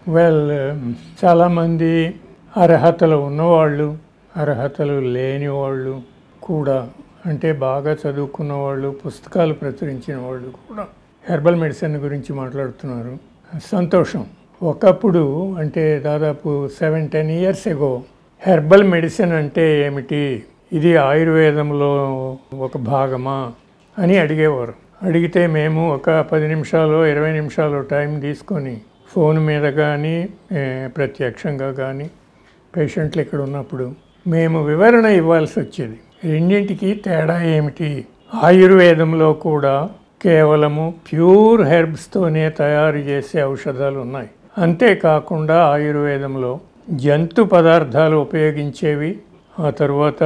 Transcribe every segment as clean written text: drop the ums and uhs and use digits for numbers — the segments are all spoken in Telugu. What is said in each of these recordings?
వెల్, చాలామంది అర్హతలు ఉన్నవాళ్ళు, అర్హతలు లేని వాళ్ళు కూడా, అంటే బాగా చదువుకున్న వాళ్ళు, పుస్తకాలు ప్రచురించిన వాళ్ళు కూడా హెర్బల్ మెడిసిన్ గురించి మాట్లాడుతున్నారు. సంతోషం. ఒకప్పుడు అంటే దాదాపు 7-10 years ఎగో హెర్బల్ మెడిసిన్ అంటే ఏమిటి, ఇది ఆయుర్వేదంలో ఒక భాగమా అని అడిగేవారు. అడిగితే మేము ఒక 10 నిమిషాలు 20 నిమిషాలు టైం తీసుకొని ఫోన్ మీద కానీ ప్రత్యక్షంగా కానీ పేషెంట్లు ఇక్కడ ఉన్నప్పుడు మేము వివరణ ఇవ్వాల్సి వచ్చేది. రెండింటికి తేడా ఏమిటి, ఆయుర్వేదంలో కూడా కేవలము ప్యూర్ హెర్బ్స్తోనే తయారు చేసే ఔషధాలు ఉన్నాయి. అంతేకాకుండా ఆయుర్వేదంలో జంతు పదార్థాలు ఉపయోగించేవి, ఆ తర్వాత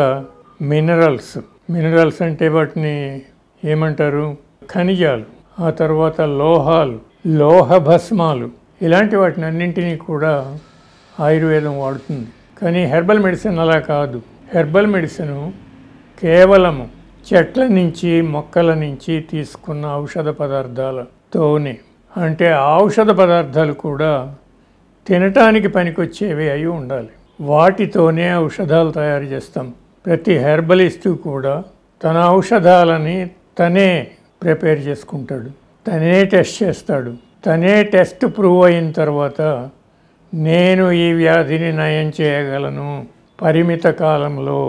మినరల్స్ అంటే వాటిని ఏమంటారు, ఖనిజాలు, ఆ తర్వాత లోహాలు, లోహ భస్మాలు, ఇలాంటి వాటిని అన్నింటినీ కూడా ఆయుర్వేదం వాడుతుంది. కానీ హెర్బల్ మెడిసిన్ అలా కాదు. హెర్బల్ మెడిసిన్ కేవలము చెట్ల నుంచి మొక్కల నుంచి తీసుకున్న ఔషధ పదార్థాలతోనే, అంటే ఆ ఔషధ పదార్థాలు కూడా తినటానికి పనికొచ్చేవి అయి ఉండాలి. వాటితోనే ఔషధాలు తయారు చేస్తాం. ప్రతి హెర్బలిస్టు కూడా తన ఔషధాలని తనే ప్రిపేర్ చేసుకుంటాడు, తనే టెస్ట్ చేస్తాడు. తనే టెస్ట్ ప్రూవ్ అయిన తర్వాత నేను ఈ వ్యాధిని నయం చేయగలను పరిమిత కాలంలో,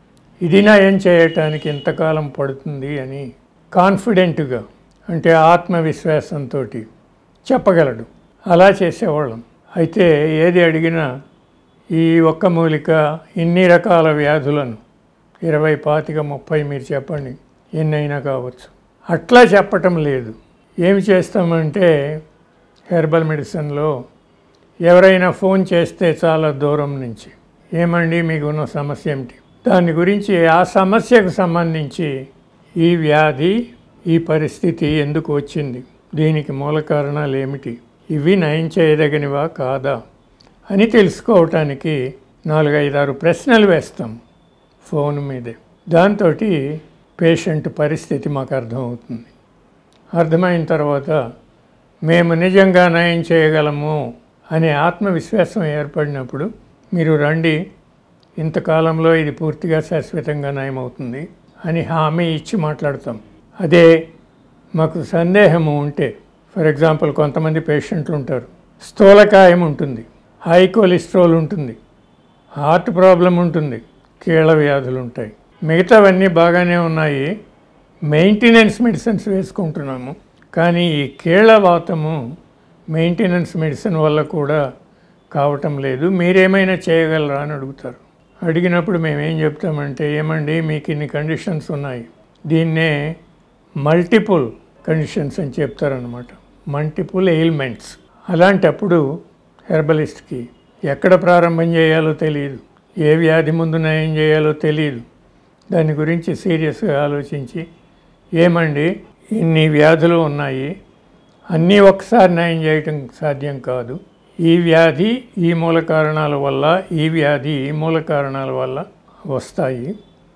ఇది నయం చేయటానికి ఇంతకాలం పడుతుంది అని కాన్ఫిడెంట్గా, అంటే ఆత్మవిశ్వాసంతో చెప్పగలడు. అలా చేసేవాళ్ళం. అయితే ఏది అడిగినా ఈ ఒక్క మూలిక ఇన్ని రకాల వ్యాధులను 20, 25, 30 మీరు చెప్పండి, ఎన్నైనా కావచ్చు, అట్లా చెప్పటం లేదు. ఏమి చేస్తామంటే హెర్బల్ మెడిసిన్లో ఎవరైనా ఫోన్ చేస్తే చాలా దూరం నుంచి, ఏమండి మీకున్న సమస్య ఏమిటి, దాని గురించి ఆ సమస్యకు సంబంధించి ఈ వ్యాధి ఈ పరిస్థితి ఎందుకు వచ్చింది, దీనికి మూల కారణాలు ఏమిటి, ఇవి నయం చేయదగినవా కాదా అని తెలుసుకోవటానికి 4-5-6 ప్రశ్నలు వేస్తాం ఫోన్ మీదే. దాంతో పేషెంట్ పరిస్థితి మాకు అర్థమవుతుంది. అర్థమైన తర్వాత మేము నిజంగా నయం చేయగలము అనే ఆత్మవిశ్వాసం ఏర్పడినప్పుడు మీరు రండి, ఇంతకాలంలో ఇది పూర్తిగా శాశ్వతంగా నయమవుతుంది అని హామీ ఇచ్చి మాట్లాడతాం. అదే మాకు సందేహము ఉంటే, ఫర్ ఎగ్జాంపుల్ కొంతమంది పేషెంట్లు ఉంటారు, స్థూలకాయం ఉంటుంది, హై కొలెస్ట్రాల్ ఉంటుంది, హార్ట్ ప్రాబ్లం ఉంటుంది, కీళ్ళ వ్యాధులు ఉంటాయి, మిగతావన్నీ బాగానే ఉన్నాయి, మెయింటెనెన్స్ మెడిసిన్స్ వేసుకుంటున్నాము, కానీ ఈ కీళ్ళ వాతము మెయింటెనెన్స్ మెడిసిన్ వల్ల కూడా కావటం లేదు, మీరేమైనా చేయగలరా అని అడుగుతారు. అడిగినప్పుడు మేమేం చెప్తామంటే, ఏమండి మీకు ఇన్ని కండిషన్స్ ఉన్నాయి, దీన్నే మల్టిపుల్ కండిషన్స్ అని చెప్తారనమాట, మల్టిపుల్ ఎయిల్మెంట్స్. అలాంటప్పుడు హెర్బలిస్ట్కి ఎక్కడ ప్రారంభం చేయాలో తెలియదు, ఏ వ్యాధి ముందు నయం చేయాలో తెలియదు. దాని గురించి సీరియస్గా ఆలోచించి, ఏమండి ఇన్ని వ్యాధులు ఉన్నాయి, అన్నీ ఒకసారి నయం చేయటం సాధ్యం కాదు, ఈ వ్యాధి ఈ మూల కారణాల వల్ల, ఈ వ్యాధి ఈ మూల కారణాల వల్ల వస్తాయి,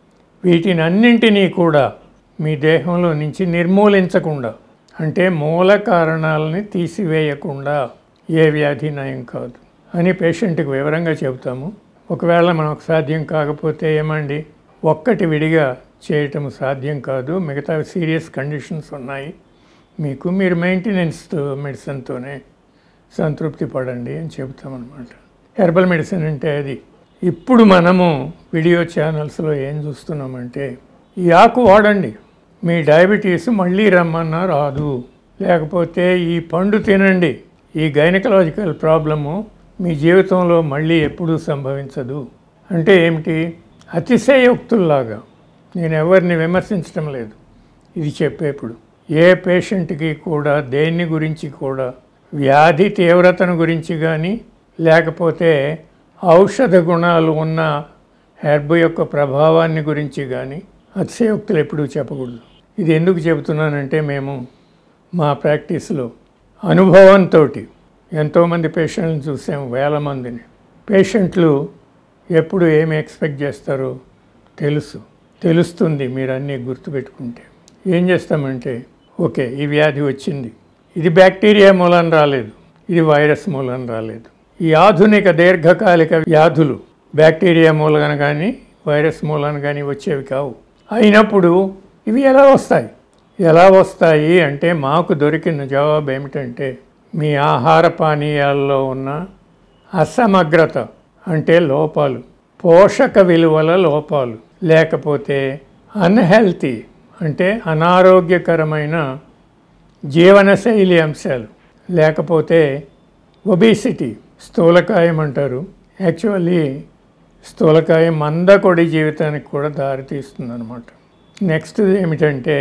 వీటిని అన్నింటినీ కూడా మీ దేహంలో నుంచి నిర్మూలించకుండా, అంటే మూల కారణాలని తీసివేయకుండా ఏ వ్యాధి నయం కాదు అని పేషెంట్కి వివరంగా చెబుతాము. ఒకవేళ మనకు సాధ్యం కాకపోతే, ఏమండి ఒక్కటి విడిగా చేయటం సాధ్యం కాదు, మిగతా సీరియస్ కండిషన్స్ ఉన్నాయి మీకు, మీరు మెయింటెనెన్స్ మెడిసిన్తోనే సంతృప్తి పడండి అని చెబుతామన్నమాట. హెర్బల్ మెడిసిన్ అంటే అది. ఇప్పుడు మనము వీడియో ఛానల్స్లో ఏం చూస్తున్నామంటే, ఈ ఆకు వాడండి, మీ డయాబెటీస్ మళ్ళీ రమ్మన్నా రాదు, లేకపోతే ఈ పండు తినండి, ఈ గైనకలాజికల్ ప్రాబ్లము మీ జీవితంలో మళ్ళీ ఎప్పుడూ సంభవించదు. అంటే ఏమిటి, అతిశయోక్తుల్లాగా, నేను ఎవరిని విమర్శించడం లేదు, ఇది చెప్పేప్పుడు ఏ పేషెంట్కి కూడా దేన్ని గురించి కూడా, వ్యాధి తీవ్రతను గురించి కానీ, లేకపోతే ఔషధ గుణాలు ఉన్న హెర్బ్ యొక్క ప్రభావాన్ని గురించి కానీ అతిశయోక్తులు ఎప్పుడూ చెప్పకూడదు. ఇది ఎందుకు చెబుతున్నానంటే, మేము మా ప్రాక్టీస్లో అనుభవంతో ఎంతోమంది పేషెంట్లను చూసాము, వేల మందిని. పేషెంట్లు ఎప్పుడు ఏమి ఎక్స్పెక్ట్ చేస్తారో తెలుస్తుంది మీరు అన్నీ గుర్తుపెట్టుకుంటే. ఏం చేస్తామంటే, ఓకే ఈ వ్యాధి వచ్చింది, ఇది బ్యాక్టీరియా మూలాన రాలేదు, ఇది వైరస్ మూలన రాలేదు. ఈ ఆధునిక దీర్ఘకాలిక వ్యాధులు బ్యాక్టీరియా మూలన కానీ వైరస్ మూలన కానీ వచ్చేవి కావు. అయినప్పుడు ఇవి ఎలా వస్తాయి అంటే మాకు దొరికిన జవాబు ఏమిటంటే మీ ఆహార పానీయాల్లో ఉన్న అసమగ్రత అంటే లోపాలు, పోషక విలువల లోపాలు, లేకపోతే అన్హెల్తీ అంటే అనారోగ్యకరమైన జీవనశైలి అంశాలు, లేకపోతే ఒబిసిటీ స్థూలకాయం అంటారు. యాక్చువల్లీ స్థూలకాయం మందకొడి జీవితానికి కూడా దారితీస్తుందన్నమాట. నెక్స్ట్ ఏమిటంటే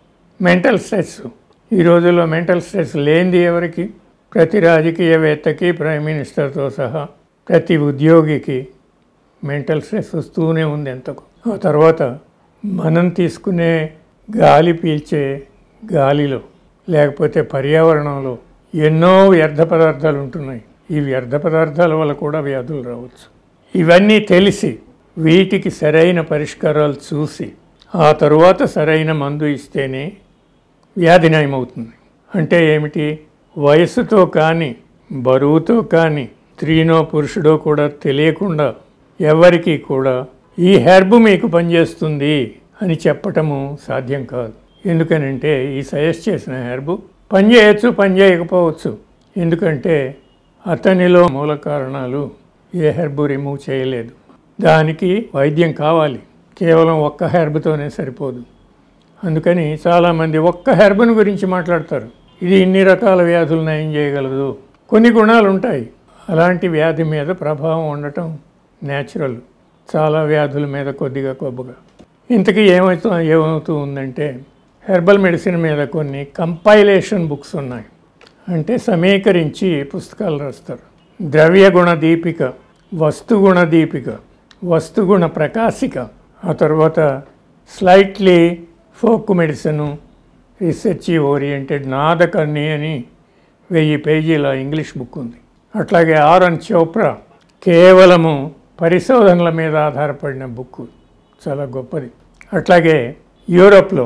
మెంటల్ స్ట్రెస్. ఈ రోజుల్లో మెంటల్ స్ట్రెస్ లేనిది ఎవరికి? ప్రతి రాజకీయవేత్తకి, ప్రైమ్ మినిస్టర్తో సహా ప్రతి ఉద్యోగికి మెంటల్ స్ట్రెస్ వస్తూనే ఉంది ఎంతకు. ఆ తర్వాత మనం తీసుకునే గాలి పీల్చే గాలిలో లేకపోతే పర్యావరణంలో ఎన్నో వ్యర్థ పదార్థాలు ఉంటున్నాయి. ఈ వ్యర్థ పదార్థాల వల్ల కూడా వ్యాధులు రావచ్చు. ఇవన్నీ తెలిసి వీటికి సరైన పరిష్కారాలు చూసి ఆ తరువాత సరైన మందు ఇస్తేనే వ్యాధి నయమవుతుంది. అంటే ఏమిటి? వయసుతో కానీ బరువుతో కానీ స్త్రీనో పురుషుడో కూడా తెలియకుండా ఎవరికి కూడా ఈ హెర్బ్ మీకు పనిచేస్తుంది అని చెప్పటము సాధ్యం కాదు. ఎందుకనంటే ఈ సజెస్ట్ చేసిన హెర్బ్ పనిచేయచ్చు, పనిచేయకపోవచ్చు. ఎందుకంటే అతనిలో మూల కారణాలు ఏ హెర్బ్ రిమూవ్ చేయలేదు. దానికి వైద్యం కావాలి. కేవలం ఒక్క హెర్బ్తోనే సరిపోదు. అందుకని చాలామంది ఒక్క హెర్బ్ను గురించి మాట్లాడతారు. ఇది ఇన్ని రకాల వ్యాధులు నయం చేయగలదు. కొన్ని గుణాలు ఉంటాయి. అలాంటి వ్యాధి మీద ప్రభావం ఉండటం న్యాచురల్. చాలా వ్యాధుల మీద కొద్దిగా. ఇంతకీ ఏమవుతూ ఉందంటే హెర్బల్ మెడిసిన్ మీద కొన్ని కంపైలేషన్ బుక్స్ ఉన్నాయి. అంటే సమీకరించి పుస్తకాలు రాస్తారు. ద్రవ్యగుణ దీపిక, వస్తుగుణ దీపిక, వస్తుగుణ ప్రకాశిక, ఆ తర్వాత slightly folk medicine, research oriented Nadkarni అని 1000 పేజీల ఇంగ్లీష్ బుక్ ఉంది. అట్లాగే ఆర్ఎన్ చోప్రా కేవలము పరిశోధనల మీద ఆధారపడిన బుక్, చాలా గొప్పది. అట్లాగే యూరోప్లో,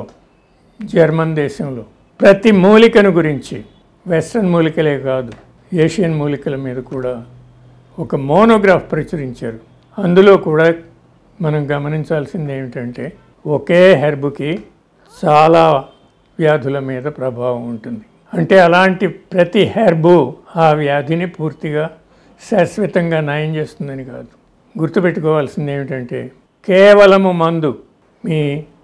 జర్మన్ దేశంలో ప్రతి మూలికను గురించి, వెస్ట్రన్ మూలికలే కాదు ఏషియన్ మూలికల మీద కూడా ఒక మోనోగ్రాఫ్ ప్రచురించారు. అందులో కూడా మనం గమనించాల్సింది ఏమిటంటే ఒకే హెర్బ్కి చాలా వ్యాధుల మీద ప్రభావం ఉంటుంది. అంటే అలాంటి ప్రతి హెర్బు ఆ వ్యాధిని పూర్తిగా శాశ్వతంగా నయం చేస్తుందని కాదు. గుర్తుపెట్టుకోవాల్సింది ఏమిటంటే కేవలము మందు మీ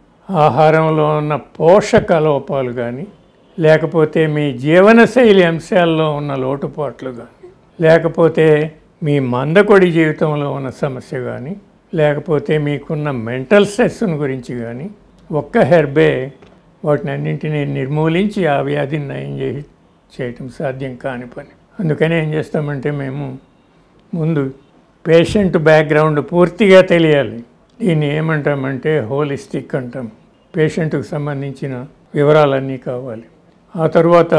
ఆహారంలో ఉన్న పోషక లోపాలు కానీ, లేకపోతే మీ జీవనశైలి అంశాల్లో ఉన్న లోటుపాట్లు కానీ, లేకపోతే మీ మందకొడి జీవితంలో ఉన్న సమస్య కానీ, లేకపోతే మీకున్న మెంటల్ స్ట్రెస్ను గురించి కానీ ఒక్క హెర్బే వాటిని అన్నింటినీ నిర్మూలించి ఆ వ్యాధిని నయం చేయటం సాధ్యం కాని పని. అందుకని ఏం చేస్తామంటే మేము ముందు పేషెంట్ బ్యాక్గ్రౌండ్ పూర్తిగా తెలియాలి. దీన్ని ఏమంటామంటే హోలిస్టిక్ అంటాం. పేషెంట్కు సంబంధించిన వివరాలన్నీ కావాలి. ఆ తర్వాత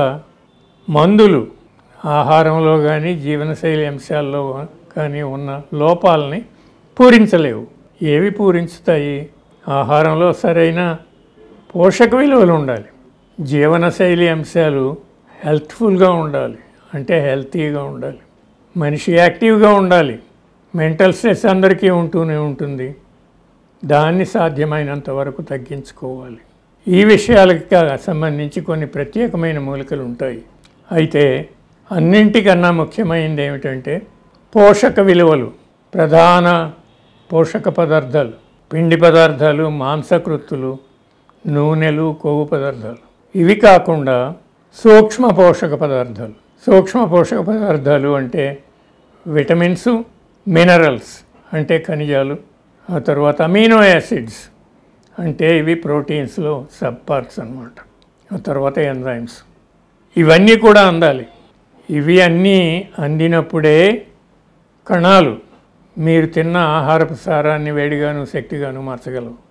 మందులు ఆహారంలో కానీ జీవనశైలి అంశాల్లో కానీ ఉన్న లోపాలని పూరించలేవు. ఏవి పూరించుతాయి? ఆహారంలో సరైన పోషక విలువలు ఉండాలి, జీవనశైలి అంశాలు హెల్త్ఫుల్గా ఉండాలి, అంటే హెల్తీగా ఉండాలి, మనిషి యాక్టివ్గా ఉండాలి. మెంటల్ స్ట్రెస్ అందరికీ ఉంటూనే ఉంటుంది. దాన్ని సాధ్యమైనంత వరకు తగ్గించుకోవాలి. ఈ విషయాలకు సంబంధించి కొన్ని ప్రత్యేకమైన మూలికలు ఉంటాయి. అయితే అన్నింటికన్నా ముఖ్యమైనది ఏమిటంటే పోషక విలువలు. ప్రధాన పోషక పదార్థాలు పిండి పదార్థాలు, మాంసకృత్తులు, నూనెలు, కొవ్వు పదార్థాలు. ఇవి కాకుండా సూక్ష్మ పోషక పదార్థాలు. సూక్ష్మ పోషక పదార్థాలు అంటే విటమిన్స్, మినరల్స్ అంటే ఖనిజాలు, ఆ తర్వాత అమీనో యాసిడ్స్ అంటే ఇవి ప్రోటీన్స్లో సబ్ పార్ట్స్ అన్నమాట, ఆ తర్వాత ఎంజైమ్స్. ఇవన్నీ కూడా అందాలి. ఇవి అన్నీ అందినప్పుడే కణాలు మీరు తిన్న ఆహారపు సారాన్ని వేడిగాను శక్తిగాను మార్చగలవు.